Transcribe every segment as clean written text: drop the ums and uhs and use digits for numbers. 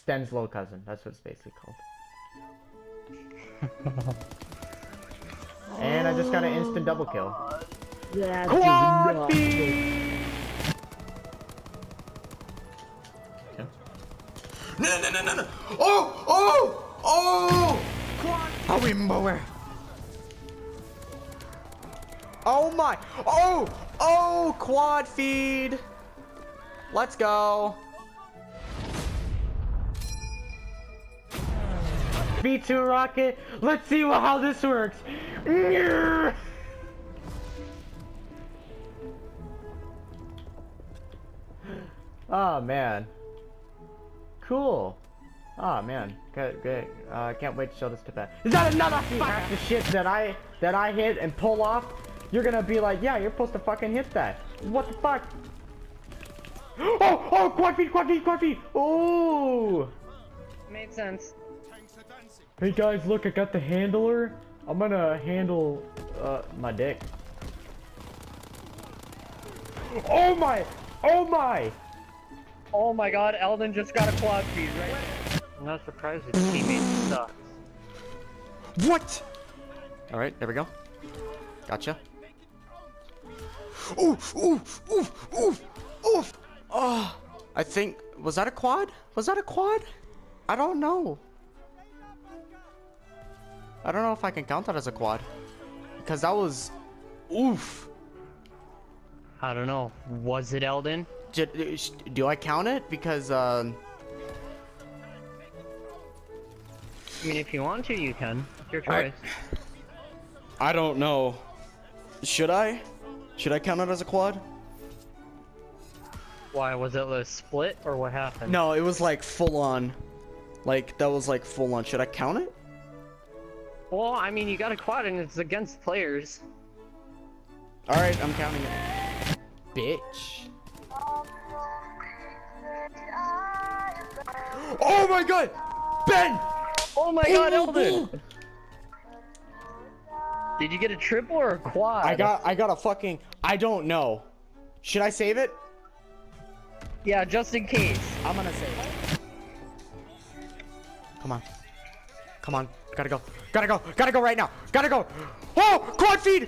Sten's little cousin. That's what it's basically called. And I just got an instant double kill. Quad feed! Okay. No! Oh! Quad! Oh my! Oh! Quad feed! Let's go! V2 rocket. Let's see how this works. Oh man. Cool. Oh man. Good. Can't wait to show this to Pat. Is that another fuck the shit that I hit and pull off? You're gonna be like, yeah, you're supposed to fucking hit that. What the fuck? Oh! Quad feed! Oh! Made sense. Hey guys, look, I got the handler. I'm gonna handle my dick. Oh my! Oh my god, Eldon just got a quad feed, right? I'm not surprised his teammate sucks. What? Alright, there we go. Gotcha. Oof! Oh, I think, was that a quad? I don't know. I don't know if I can count that as a quad. Because that was... Oof. I don't know. Was it Eldon? Do I count it? Because, I mean, if you want to, you can. It's your choice. I don't know. Should I? Should I count it as a quad? Why? Was it a split, or what happened? No, it was like full on. Like, that was like full on. Should I count it? Well, I mean, you got a quad and it's against players. Alright, I'm counting it. Bitch. Oh my god! Ben! Oh my god, Eldon! Did you get a triple or a quad? I got a fucking... I don't know. Should I save it? Yeah, just in case. I'm gonna save it. Come on. Gotta go right now. Gotta go. Oh, quad feed.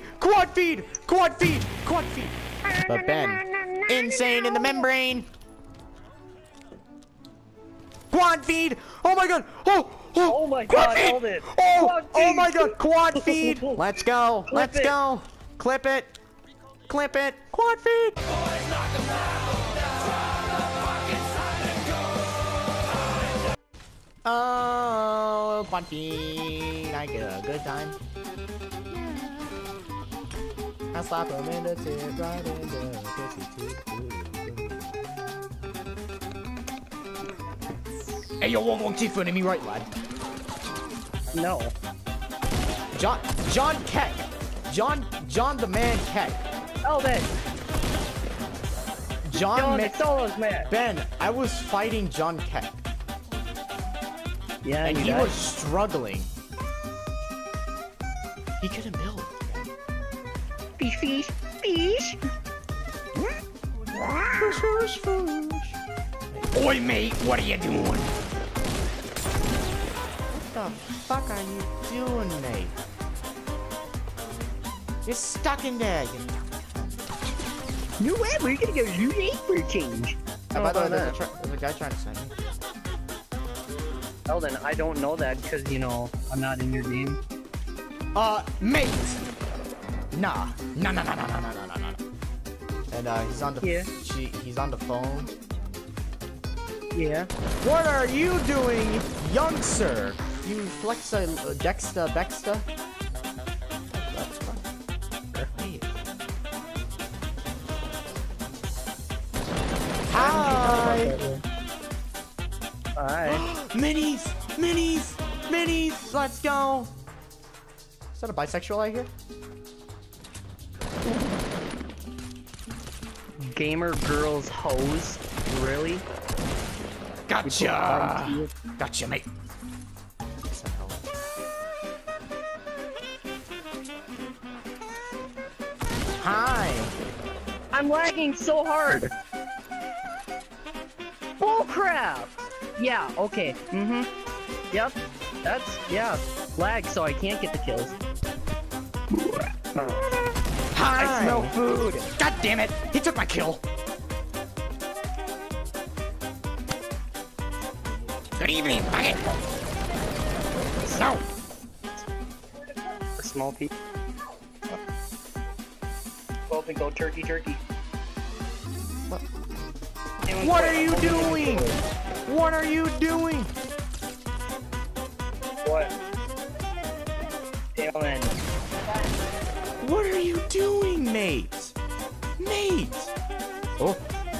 But Ben, insane in the membrane. Quad feed. Oh my god. Oh my god, Eldon. Oh my god, quad feed. Let's go. Clip it. Quad feed. Oh, quad feed. I get a good time. I slap him in the tip, right in the pussy tip. Hey, yo, won't you funny me right, lad? No. John Keck. John the man Keck. Eldon! John Solos, man. Ben, I was fighting John Keck. Yeah, and he was struggling. He couldn't build. Fish. Oi, mate, what are you doing? What the fuck are you doing, mate? You're stuck in there. No way, we're gonna go loot for a change. Oh, by the way, there's a guy trying to send me. Eldon, I don't know that because, you know, I'm not in your game. Mate! Nah. And, he's on the he's on the phone. Yeah. What are you doing, young sir? You flex a Dexta. Hi! Hi. Minis! Let's go! Is that a bisexual I hear? Gamer girls hose? Really? Gotcha, mate. Hi. I'm lagging so hard. Bull crap. Yeah, okay. Mm-hmm. Yep. That's, yeah. Lag, so I can't get the kills. Hi! I smell food! God damn it! He took my kill! Good evening, bucket! No! A small piece. Well, then go turkey. What are you doing? What are you doing? What? Dylan. What are you doing, mate? Mate! Oh.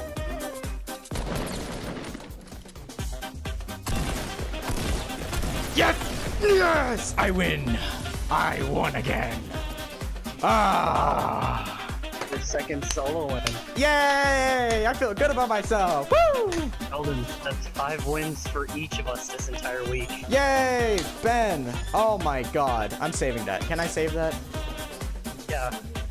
Yes! Yes! I win! I won again! Ah! The second solo win. Yay! I feel good about myself! Woo! Sheldon, that's 5 wins for each of us this entire week. Yay! Ben! Oh my god. I'm saving that. Can I save that? Yeah.